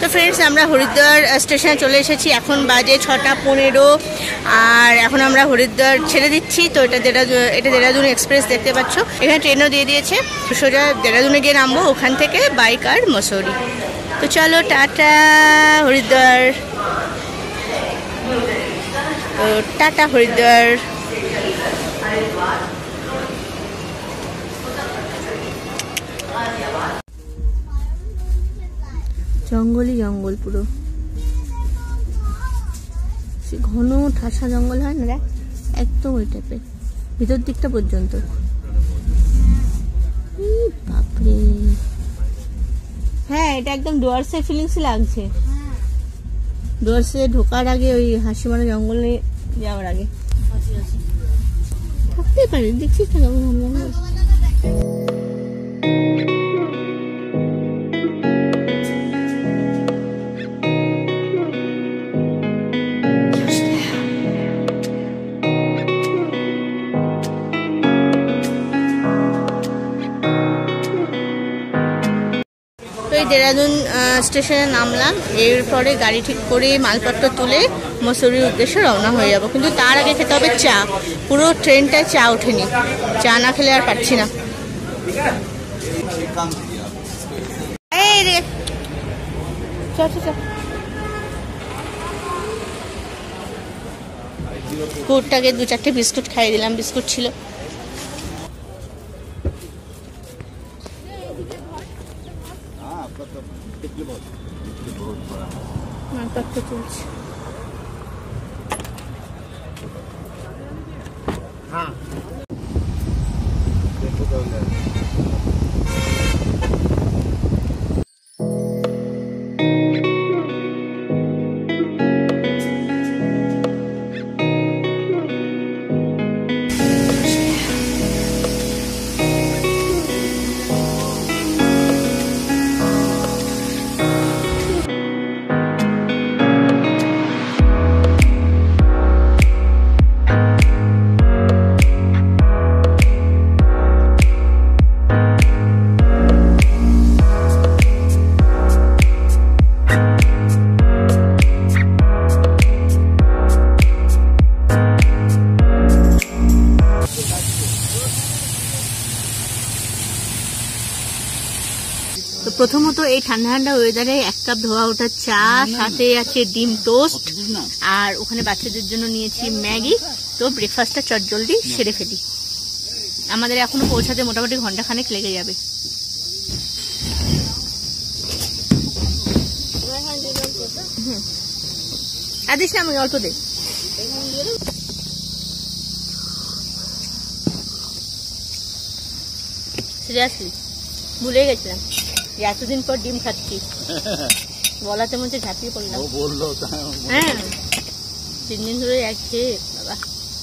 তো ফ্রেন্ডস, আমরা হরিদ্বার স্টেশনে চলে এসেছি। এখন বাজে 6:15 আর এখন আমরা হরিদ্বার ছেড়ে দিচ্ছি। তো এটা দেরাদুন এক্সপ্রেস দেখতে পাচ্ছ। এখানে ট্রেনও দিয়ে দিয়েছে। সোজা দেরাদুনে গিয়ে নামবো, ওখান থেকে বাই কার মসৌরি। তো চলো, টাটা হরিদ্বার। তো টাটা হরিদ্বার। জঙ্গলই জঙ্গল, পুরো সে ঘন ঠাসা জঙ্গল হয় না, একদম ওই টাইপের ভিতর দিকটা পর্যন্ত। বাপরে, হ্যাঁ এটা একদম ডুয়ার্সের ফিলিংসই লাগছে। ডুয়ার্সে ঢোকার আগে ওই হাসি মারা জঙ্গলে যাওয়ার আগে থাকতে পারে। দেখছিস না কেমন জঙ্গল। দেরাদুন স্টেশনে নামলাম, এরপরে গাড়ি ঠিক করে মালপত্র তুলে মসৌরির উদ্দেশ্যে রওনা হয়ে যাব। কিন্তু তার আগে খেতে হবে চা। পুরো ট্রেনটায় চা ওঠেনি, চা না খেলে আর পাচ্ছি না। এই রে, কুকুরটাকে 2-4টে বিস্কুট খাইয়ে দিলাম, বিস্কুট ছিল। মালপত্র চলছে। তো প্রথমত এই ঠান্ডা ঠান্ডা ওয়েদারে 1 কাপ ধোয়া ওঠা চা, সাথে আছে ডিম টোস্ট, আর ওখানে বাচ্চাদের জন্য নিয়েছি ম্যাগি। তো ব্রেকফাস্টটা চটজলদি সেরে ফেলি। আমাদের এখনো পৌঁছাতে মোটামুটি ঘন্টাখানেক লেগে যাবে। আদিস না, আমি অল্প দে। সিরিয়াসলি ভুলে গেছিলাম এতদিন পর ডিম খাচ্ছি। বলাতে মধ্যে ঝাঁপিয়ে পড়লাম। হ্যাঁ, 3 দিন ধরে এক খেয়ে বাবা।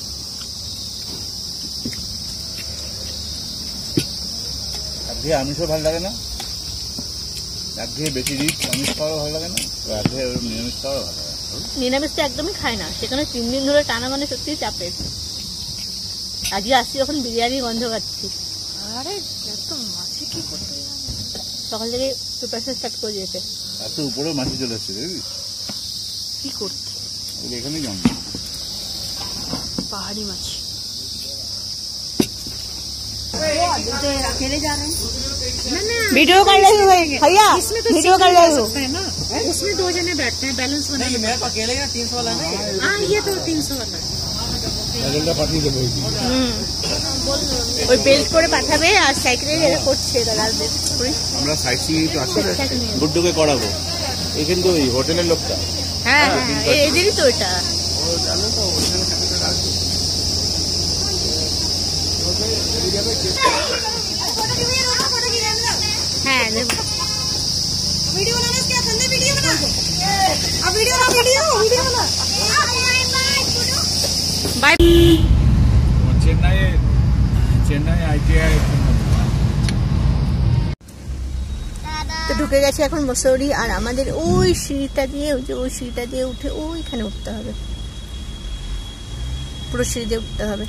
একঘেয়ে আমিষও ভালো লাগে না, একঘেয়ে বেশি রিচ আমিষ খাওয়াও ভালো লাগে না, একঘেয়ে নিরামিষ খাওয়াও ভালো লাগে। নিরামিষ তো একদমই খায় না, সেখানে 3 দিন ধরে টানা, মানে সত্যিই চাপের। আজকে আসছি যখন বিরিয়ানি গন্ধ পাচ্ছি। আরে এত মাছি কি করতে, সকাল থেকে প্রিপারেশন স্টার্ট করে দিয়েছে। এত উপরেও মাছি চলে আসছে, দেখবি কি করতে। এখানেই জন্ম পাহাড়ি মাছি। वीडियो कर रहे हो भैया, वीडियो कर रहे हो ना। उसमें 2 जने बैठते हैं, बैलेंस बना। नहीं, मेरे अकेले का 300 वाला है। हाँ, ये तो 300 वाला है। ওই বেল্ট করে পাঠাবে আর সাইকেলে এরা করছে। আমরা সাইড সিইং তো আসলে গুড্ডুকে করাবো। এখানে তো ওই হোটেলের লোকটা। হ্যাঁ হ্যাঁ, এদেরই তো এটা। ও জানো তো ওখানে কাছে রাখবে। হ্যাঁ, वीडियो बनाना क्या संदे वीडियो बना। अब वीडियो बना। बाय। चेन्नई आईटीआई। তো ঢুকে গেছে এখন মসৌরি। আর আমাদের ওই সিঁড়িটা দিয়ে, ওই সিঁড়িটা দিয়ে উঠে ওইখানে উঠতে হবে। পুরো সিঁড়ি দিয়ে উঠতে হবে।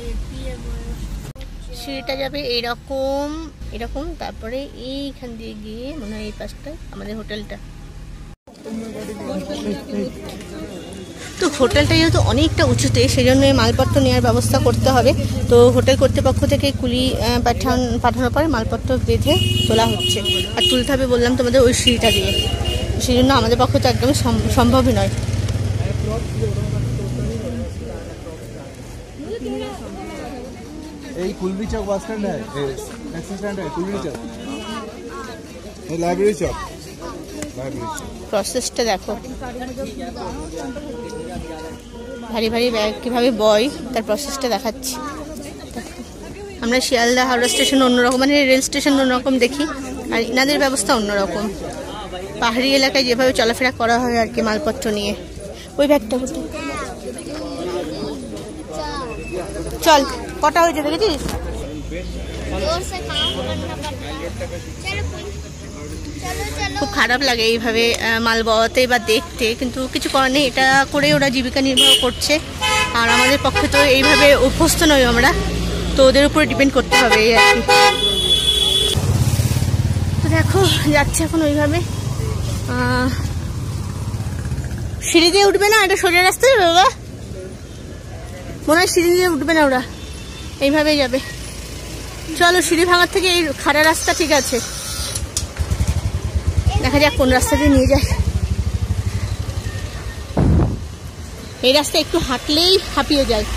সিঁড়িটা যাবে এরকম এরকম, তারপরে এইখান দিয়ে গিয়ে মনে হয় এই পাশটায় আমাদের হোটেলটা। তো হোটেলটা যেহেতু অনেকটা উঁচুতে, সেই জন্য মালপত্র নেওয়ার ব্যবস্থা করতে হবে। তো হোটেল কর্তৃপক্ষ থেকে কুলি পাঠানোর পরে মালপত্র বেঁধে তোলা হচ্ছে, আর তুলতে হবে বললাম তোমাদের ওই সিঁড়িটা দিয়ে। সেই জন্য আমাদের পক্ষে তো একদমই সম্ভবই নয়। এই কুলবি চক বাস স্ট্যান্ড है, टैक्सी स्टैंड है कुलबी चौक, ये लाइब्रेरी चौक। প্রসেসটা দেখো, ভারী ভারী ব্যাগ কীভাবে বয় তার প্রসেসটা দেখাচ্ছি। আমরা শিয়ালদা হাওড়া স্টেশন অন্যরকম, মানে রেল স্টেশন অন্যরকম দেখি, আর ইনাদের ব্যবস্থা অন্যরকম। পাহাড়ি এলাকায় যেভাবে চলাফেরা করা হয় আর কি মালপত্র নিয়ে। ওই ব্যাগটা চল, কটা হয়েছে দেখেছিস? খুব খারাপ লাগে এইভাবে মাল বওয়াতে বা দেখতে, কিন্তু কিছু করার নেই, এটা করে ওরা জীবিকা নির্বাহ করছে। আর আমাদের পক্ষে তো এইভাবে অভ্যস্ত নই আমরা, তো ওদের উপরে ডিপেন্ড করতে হবে এই আর কি। তো দেখো যাচ্ছে এখন ওইভাবে, সিঁড়ি দিয়ে উঠবে না, এটা সোজা রাস্তা যাবে বাবা, মনে হয় সিঁড়ি দিয়ে উঠবে না, ওরা এইভাবেই যাবে। চলো, সিঁড়ি ভাঙার থেকে এই খাড়া রাস্তা ঠিক আছে, দেখা যাক কোন রাস্তা দিয়ে নিয়ে যায়। এই রাস্তা একটু হাঁটলেই হাঁপিয়ে যায়।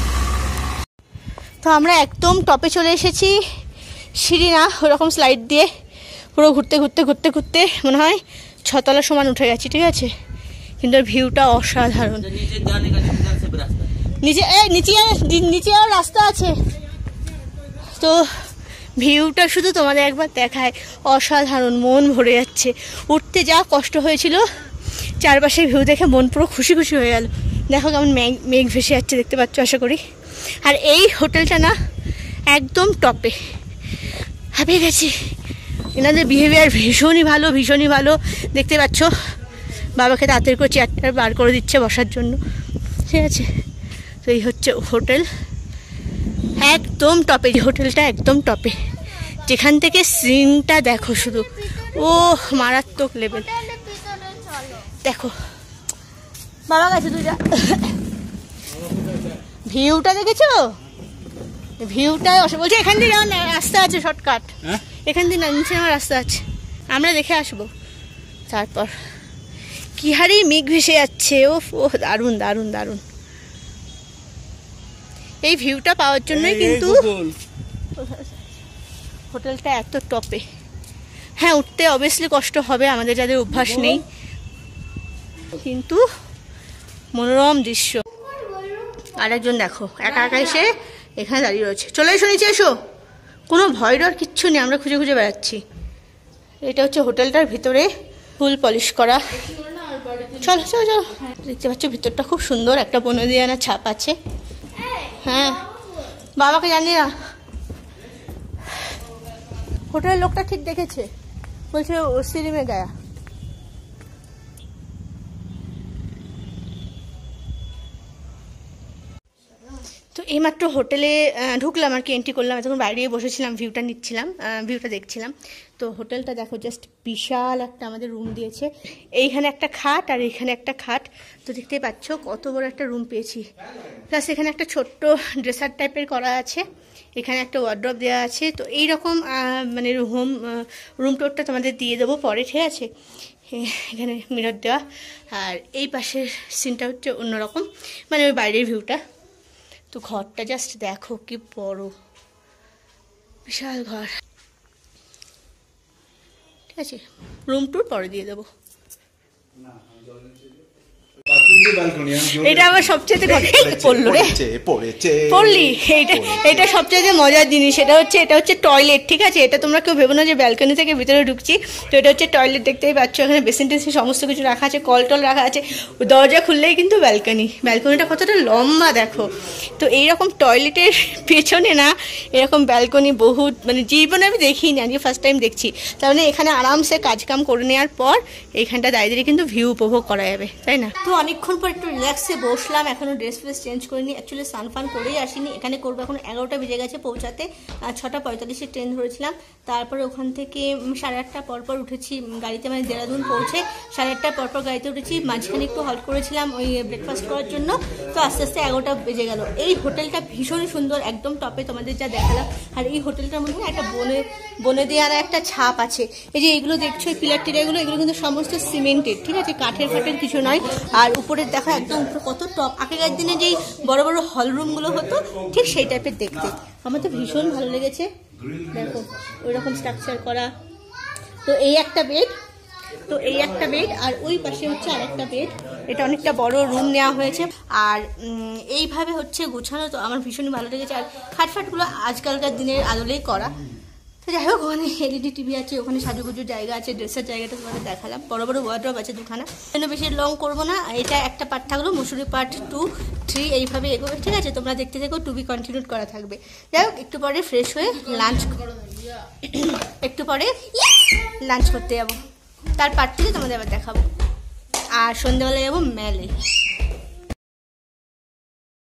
তো আমরা একদম টপে চলে এসেছি, সিঁড়ি না ওরকম স্লাইড দিয়ে পুরো ঘুরতে ঘুরতে ঘুরতে ঘুরতে মনে হয় 6 তলা সমান উঠে গেছি, ঠিক আছে। কিন্তু ভিউটা অসাধারণ। নিচে আর রাস্তা আছে, তো ভিউটা শুধু তোমাদের একবার দেখায়, অসাধারণ, মন ভরে যাচ্ছে। উঠতে যা কষ্ট হয়েছিল, চারপাশে ভিউ দেখে মন পুরো খুশি খুশি হয়ে গেল। দেখো কেমন মেঘ ভেসে যাচ্ছে, দেখতে পাচ্ছ আশা করি। আর এই হোটেলটা না একদম টপে, হাঁপিয়ে গেছি। এনাদের বিহেভিয়ার ভীষণই ভালো, ভীষণই ভালো। দেখতে পাচ্ছ বাবাকে তাড়াতাড়ি করে চেয়ারটা বার করে দিচ্ছে বসার জন্য, ঠিক আছে। তো এই হচ্ছে হোটেল, একদম টপে। হোটেলটা একদম টপে, যেখান থেকে সিনটা দেখো শুধু, ও মারাত্মক লেভেল। দেখো বাবা গেছে দুইটা, ভিউটা দেখেছো? ভিউটা বলছে এখান দিয়ে যাওয়ার রাস্তা আছে, শর্টকাট এখান দিয়ে নিচে আমার রাস্তা আছে, আমরা দেখে আসবো। তারপর কি হারে মেঘ ভেসে যাচ্ছে, ও দারুণ দারুণ দারুণ। এই ভিউটা পাওয়ার জন্যই কিন্তু হোটেলটা এত টপে। হ্যাঁ, উঠতে অবভিয়াসলি কষ্ট হবে আমাদের যাদের অভ্যাস নেই, কিন্তু মনোরম দৃশ্য। আরেকজন দেখো একা একা এসে এখানে দাঁড়িয়ে রয়েছে, চলে এসো নিচে এসো, কোনো ভয় ডর কিচ্ছু নেই, আমরা খুঁজে খুঁজে বেড়াচ্ছি। এটা হচ্ছে হোটেলটার ভিতরে, ফুল পলিশ করা। চলো চলো চলো, দেখতে পাচ্ছ ভিতরটা খুব সুন্দর, একটা বনদিয়ানা ছাপ আছে। হ্যাঁ, বাবাকে জানি না, হোটেলের লোকটা ঠিক দেখেছে, বলছে ও সিঁড়ি মে গায়া। তো এইমাত্র হোটেলে ঢুকলাম আর কি, এন্ট্রি করলাম, তখন বাইরে বসেছিলাম, ভিউটা নিচ্ছিলাম, ভিউটা দেখছিলাম। তো হোটেলটা দেখো, জাস্ট বিশাল একটা আমাদের রুম দিয়েছে। এইখানে একটা খাট আর এইখানে একটা খাট, তো দেখতেই পাচ্ছ কত বড় একটা রুম পেয়েছি। প্লাস এখানে একটা ছোট্ট ড্রেসার টাইপের করা আছে, এখানে একটা ওয়ার্ড্রপ দেওয়া আছে। তো এইরকম মানে রুম টোরটা তোমাদের দিয়ে দেবো পরে, ঠিক আছে। এখানে মিরর দেওয়া, আর এই পাশের সিনটা হচ্ছে অন্যরকম, মানে ওই বাইরের ভিউটা। তো ঘরটা জাস্ট দেখো কি বড়, বিশাল ঘর, ঠিক আছে। রুম টুর পরে দিয়ে দেবো। এটা আমার সবচেয়ে পড়লি, এটা সবচেয়ে মজার জিনিস। এটা হচ্ছে টয়লেট, ঠিক আছে। এটা তোমরা কেউ ভেবো না যে ব্যালকনি থেকে ভিতরে ঢুকছি। তো এটা হচ্ছে টয়লেট, দেখতেই পাচ্ছ এখানে বেসিন টেসিন সমস্ত কিছু রাখা আছে, কল টল রাখা আছে। দরজা খুললেই কিন্তু ব্যালকনিটা কতটা লম্বা দেখো। তো এইরকম টয়লেটের পেছনে না এরকম ব্যালকনি বহুত, মানে জীবনে আমি দেখিনি, আজকে ফার্স্ট টাইম দেখছি। তার মানে এখানে আরামসে কাজকাম করে নেওয়ার পর এইখানটা দাঁড়িয়ে কিন্তু ভিউ উপভোগ করা যাবে, তাই না। তো অনেকক্ষণ অনেকক্ষণ পর একটু রিল্যাক্সে বসলাম, এখনও ড্রেস ফ্রেস চেঞ্জ করিনি, অ্যাকচুয়ালি স্নান করেই আসিনি, এখানে করবো। এখন 11টা বেজে গেছে পৌঁছাতে, 6:45 ট্রেন ধরেছিলাম। তারপরে ওখান থেকে 8:30 পরপর উঠেছি গাড়িতে, মানে দেরাদুন পৌঁছে 8:30 পরপর গাড়িতে উঠেছি। মাঝখানে একটু হল্ট করেছিলাম ওই ব্রেকফাস্ট করার জন্য, তো আস্তে আস্তে 11টা বেজে গেল। এই হোটেলটা ভীষণ সুন্দর, একদম টপে তোমাদের যা দেখালাম। আর এই হোটেলটার মধ্যে একটা বনে দিয়ে আনা একটা ছাপ আছে। এই যে এইগুলো দেখছো, এই পিলার টিলারগুলো, এগুলো কিন্তু সমস্ত সিমেন্টেড, ঠিক আছে, কাঠের কিছু নয়। আর উপরে দেখো একদম উপরে কত টপ, আগেকার দিনে যেই বড় বড় হল রুমগুলো হতো ঠিক সেই টাইপের দেখতে। আমার তো ভীষণ ভালো লেগেছে, দেখো ওই রকম স্ট্রাকচার করা। তো এই একটা বেড, আর ওই পাশে হচ্ছে আরেকটা বেড। এটা অনেকটা বড় রুম নেওয়া হয়েছে, আর এইভাবে হচ্ছে গোছানো, তো আমার ভীষণই ভালো লেগেছে। আর খাটফাটগুলো আজকালকার দিনের আদলেই করা। তো যাই হোক, ওখানে এলইডি টিভি আছে, ওখানে সাজুগুজুর জায়গা আছে, ড্রেসের জায়গাটা তোমাদের দেখালাম, বড় বড় ওয়ার্ড্রপ আছে দুখানা। বেশি লং করবো না, এটা একটা পার্ট থাকলো, মুসুরি পার্ট 2, 3 এইভাবে এগোবে, ঠিক আছে। তোমরা দেখতে থাকো, টু বি কন্টিনিউড করা থাকবে। যাই হোক, একটু পরে ফ্রেশ হয়ে লাঞ্চ করতে যাবো, তার পার্ট থেকে তোমাদের আবার দেখাবো। আর সন্ধ্যেবেলা যাবো মেলে।